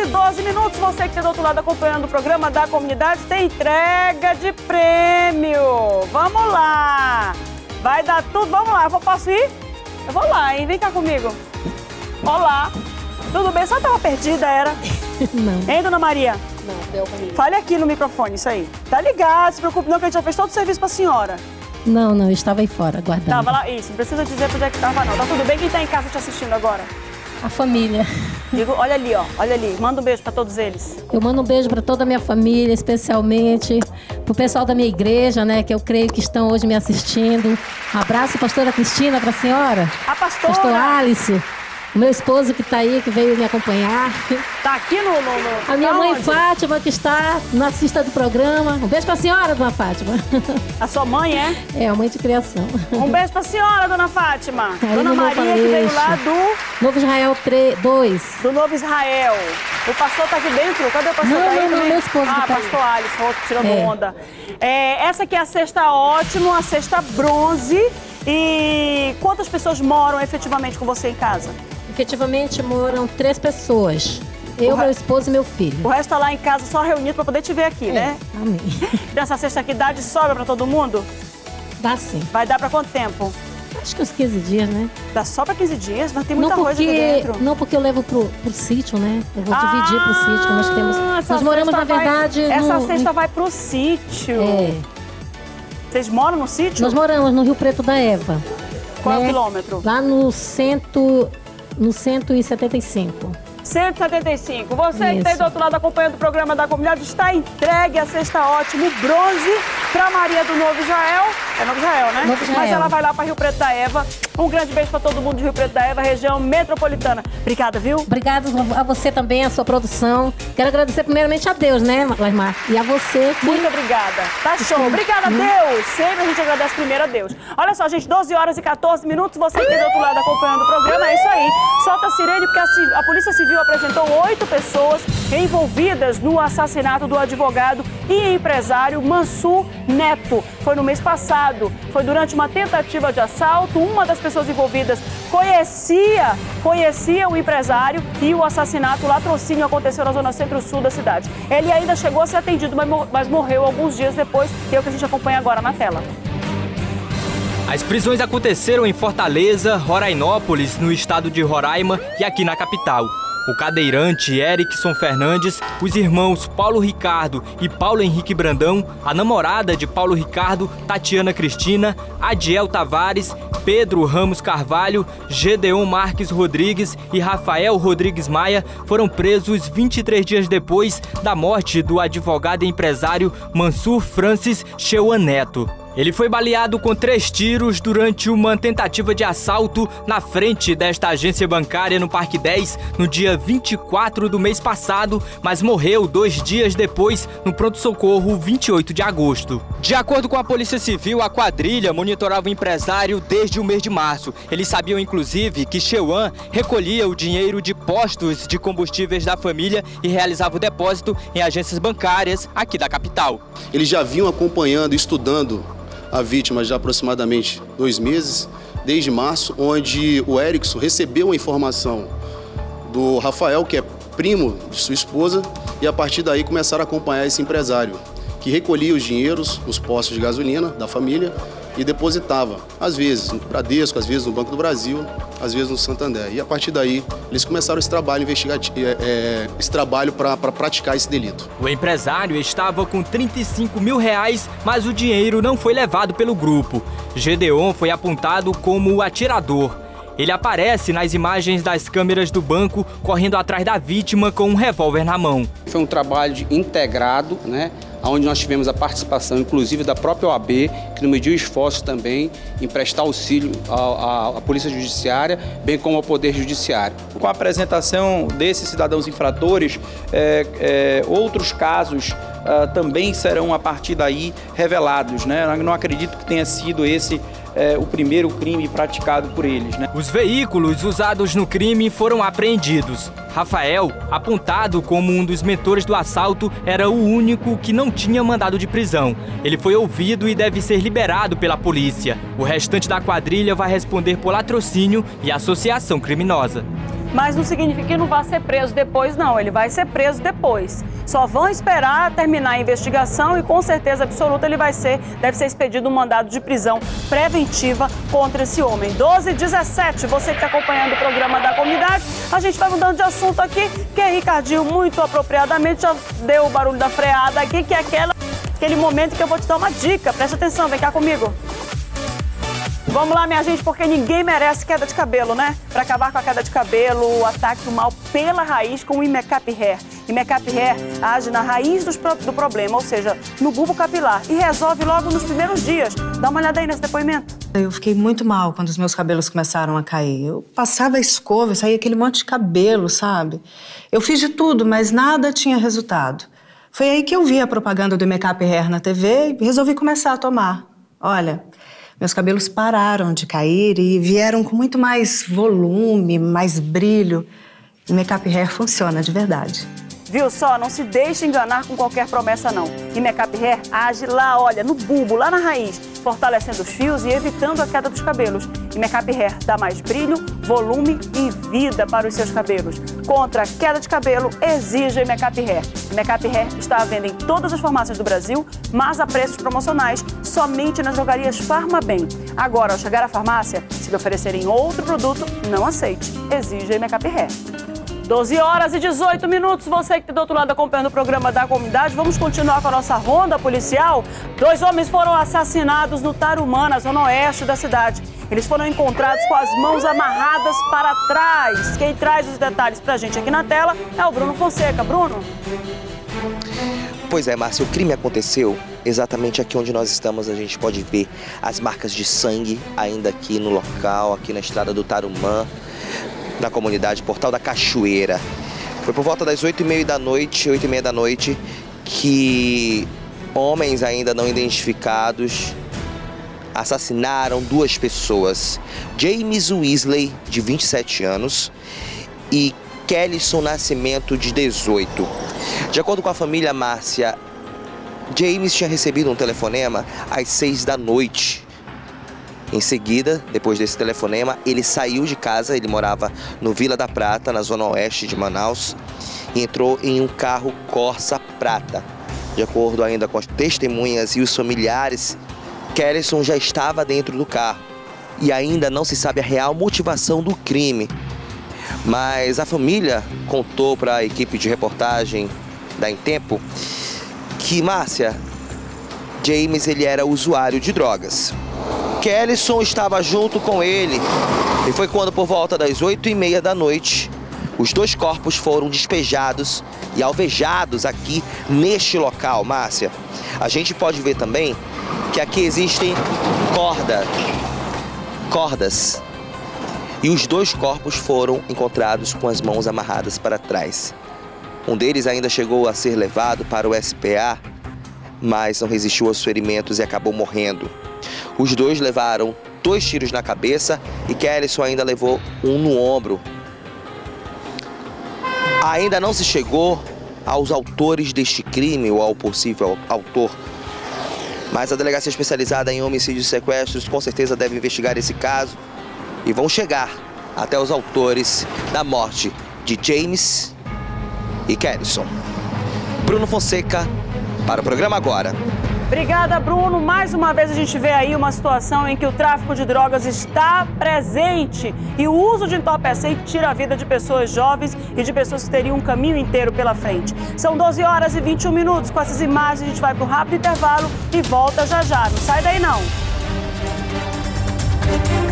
e 12 minutos. Você que está do outro lado acompanhando o programa da comunidade, tem entrega de prêmio. Vamos lá. Vai dar tudo. Vamos lá. Posso ir? Eu vou lá, hein? Vem cá comigo. Olá. Tudo bem? Só estava perdida, era? Não. Hein, dona Maria? Não, deu pra mim. Fale aqui no microfone, isso aí. Tá ligado, se preocupe não, que a gente já fez todo o serviço pra senhora. Não, eu estava aí fora, guardando. Tava lá, isso, não precisa dizer pra onde é que tava não. Tá tudo bem? Quem tá em casa te assistindo agora? A família. Digo, olha ali, ó, olha ali. Manda um beijo pra todos eles. Eu mando um beijo para toda a minha família, especialmente pro pessoal da minha igreja, né, que eu creio que estão hoje me assistindo. Um abraço, pastora Cristina, pra senhora. A pastora. Pastor Alice. O meu esposo que está aí, que veio me acompanhar. Tá aqui no... A minha tá mãe onde? Fátima, que está na assista do programa. Um beijo pra senhora, dona Fátima. A sua mãe, é? É, a mãe de criação. Um beijo pra senhora, dona Fátima. Aí Dona no Maria, Novo que veio Aleixo. lá do Novo Israel 2. Novo Israel. O pastor tá aqui dentro? Cadê o pastor? Não, Tá aí não, também? meu esposo Ah, que tá aí. pastor Alice, outro tirando É. onda. Essa aqui é a cesta ótimo, a cesta bronze. E quantas pessoas moram efetivamente com você em casa? Efetivamente moram 3 pessoas. Eu, meu esposo e meu filho. O resto tá lá em casa só reunido pra poder te ver aqui, né? Amém. Então essa cesta aqui dá de sobra pra todo mundo? Dá sim. Vai dar pra quanto tempo? Acho que uns 15 dias, né? Dá só pra 15 dias? Mas tem muita coisa aqui dentro. Não, porque eu levo pro sítio, né? Eu vou dividir pro sítio que nós temos. essa Nós moramos, cesta na verdade, Essa cesta vai pro sítio. É. Vocês moram no sítio? Nós moramos no Rio Preto da Eva. Qual é o né? quilômetro? Lá no 175. 175. Você que está aí Isso. do outro lado acompanhando o programa da comunidade, está entregue a cesta ótimo bronze para Maria do Novo Israel. É Novo Israel, né? Novo Israel. Mas ela vai lá para Rio Preto da Eva. Um grande beijo para todo mundo de Rio Preto da Eva, região metropolitana. Obrigada, viu? Obrigado a você também, a sua produção. Quero agradecer primeiramente a Deus, né, Laimar? E a você que... Muito obrigada. Tá show. Obrigada a Deus. Sempre a gente agradece primeiro a Deus. Olha só, gente, 12 horas e 14 minutos. Você que está do outro lado acompanhando o programa, é isso aí. Solta a sirene, porque a Polícia Civil apresentou 8 pessoas envolvidas no assassinato do advogado e empresário Mansur Neto. Foi no mês passado. Foi durante uma tentativa de assalto. Uma das pessoas envolvidas conhecia o empresário e o assassinato, o latrocínio, aconteceu na zona centro-sul da cidade. Ele ainda chegou a ser atendido, mas morreu alguns dias depois, que é o que a gente acompanha agora na tela. As prisões aconteceram em Fortaleza, Rorainópolis, no estado de Roraima e aqui na capital. O cadeirante Erickson Fernandes, os irmãos Paulo Ricardo e Paulo Henrique Brandão, a namorada de Paulo Ricardo, Tatiana Cristina, Adiel Tavares, Pedro Ramos Carvalho, Gedeon Marques Rodrigues e Rafael Rodrigues Maia foram presos 23 dias depois da morte do advogado e empresário Mansur Francis Cheuan Neto. Ele foi baleado com 3 tiros durante uma tentativa de assalto na frente desta agência bancária no Parque 10 no dia 24 do mês passado, mas morreu 2 dias depois no pronto-socorro 28 de agosto. De acordo com a Polícia Civil, a quadrilha monitorava o empresário desde o mês de março. Eles sabiam, inclusive, que Cheuan recolhia o dinheiro de postos de combustíveis da família e realizava o depósito em agências bancárias aqui da capital. Eles já vinham acompanhando, estudando a vítima já há aproximadamente 2 meses, desde março, onde o Erickson recebeu a informação do Rafael, que é primo de sua esposa, e a partir daí começaram a acompanhar esse empresário, que recolhia os dinheiros nos postos de gasolina da família e depositava, às vezes no Bradesco, às vezes no Banco do Brasil, às vezes no Santander. E a partir daí, eles começaram esse trabalho investigativo, para praticar esse delito. O empresário estava com R$35 mil, mas o dinheiro não foi levado pelo grupo. Gedeon foi apontado como o atirador. Ele aparece nas imagens das câmeras do banco, correndo atrás da vítima com um revólver na mão. Foi um trabalho integrado, né? Onde nós tivemos a participação, inclusive, da própria OAB, que não mediu esforços também em prestar auxílio à Polícia Judiciária, bem como ao Poder Judiciário. Com a apresentação desses cidadãos infratores, outros casos também serão, a partir daí, revelados, né? Eu não acredito que tenha sido esse o primeiro crime praticado por eles, né? Os veículos usados no crime foram apreendidos. Rafael, apontado como um dos mentores do assalto, era o único que não tinha mandado de prisão. Ele foi ouvido e deve ser liberado pela polícia. O restante da quadrilha vai responder por latrocínio e associação criminosa. mas não significa que não vai ser preso depois, não. Ele vai ser preso depois. Só vão esperar terminar a investigação e, com certeza absoluta, ele deve ser expedido um mandado de prisão preventiva contra esse homem. 12h17, você que está acompanhando o programa da comunidade, a gente vai mudando de assunto aqui, que Ricardinho, muito apropriadamente, já deu o barulho da freada aqui, que é aquele momento que eu vou te dar uma dica. Presta atenção, vem cá comigo. Vamos lá, minha gente, porque ninguém merece queda de cabelo, né? Para acabar com a queda de cabelo, ataque o mal pela raiz com o Imecap Hair. Imecap Hair age na raiz do problema, ou seja, no bulbo capilar, e resolve logo nos primeiros dias. Dá uma olhada aí nesse depoimento. Eu fiquei muito mal quando os meus cabelos começaram a cair. Eu passava a escova, saía aquele monte de cabelo, sabe? Eu fiz de tudo, mas nada tinha resultado. Foi aí que eu vi a propaganda do Imecap Hair na TV e resolvi começar a tomar. Olha, meus cabelos pararam de cair e vieram com muito mais volume, mais brilho. Imecap Hair funciona de verdade. Viu só? Não se deixe enganar com qualquer promessa, não. Imecap Hair age lá, olha, no bulbo, lá na raiz, fortalecendo os fios e evitando a queda dos cabelos. Imecap Hair dá mais brilho, volume e vida para os seus cabelos. Contra a queda de cabelo, exija Imecap Hair. Imecap Hair está à venda em todas as farmácias do Brasil, mas a preços promocionais, somente nas drogarias Farmabem. Agora, ao chegar à farmácia, se lhe oferecerem outro produto, não aceite. Exija Imecap Hair. 12h18, você que está do outro lado acompanhando o programa da comunidade, vamos continuar com a nossa ronda policial. 2 homens foram assassinados no Tarumã, na zona oeste da cidade. Eles foram encontrados com as mãos amarradas para trás. Quem traz os detalhes pra gente aqui na tela é o Bruno Fonseca. Bruno? Pois é, Márcia, o crime aconteceu exatamente aqui onde nós estamos. A gente pode ver as marcas de sangue ainda aqui no local, aqui na estrada do Tarumã, na comunidade Portal da Cachoeira. Foi por volta das 8h30 da noite, que homens ainda não identificados assassinaram 2 pessoas. James Weasley, de 27 anos, e Kellyson Nascimento, de 18. De acordo com a família, Márcia, James tinha recebido um telefonema às 6 da noite. Em seguida, depois desse telefonema, ele saiu de casa. Ele morava no Vila da Prata, na zona oeste de Manaus, e entrou em um carro Corsa prata. De acordo ainda com as testemunhas e os familiares, Kellyson já estava dentro do carro e ainda não se sabe a real motivação do crime. Mas a família contou para a equipe de reportagem da Em Tempo que, Márcia, James ele era usuário de drogas. Kellyson estava junto com ele e foi quando, por volta das 8h30 da noite, os 2 corpos foram despejados e alvejados aqui neste local, Márcia. A gente pode ver também que aqui existem cordas, e os 2 corpos foram encontrados com as mãos amarradas para trás. Um deles ainda chegou a ser levado para o SPA, mas não resistiu aos ferimentos e acabou morrendo. Os 2 levaram 2 tiros na cabeça e Kellyson ainda levou um no ombro. Ainda não se chegou aos autores deste crime ou ao possível autor, mas a Delegacia Especializada em Homicídios e Sequestros com certeza deve investigar esse caso e vão chegar até os autores da morte de James e Kellyson. Bruno Fonseca, para o programa Agora. Obrigada, Bruno. Mais uma vez a gente vê aí uma situação em que o tráfico de drogas está presente e o uso de entorpecente tira a vida de pessoas jovens e de pessoas que teriam um caminho inteiro pela frente. São 12h21. Com essas imagens a gente vai para o rápido intervalo e volta já já. Não sai daí não.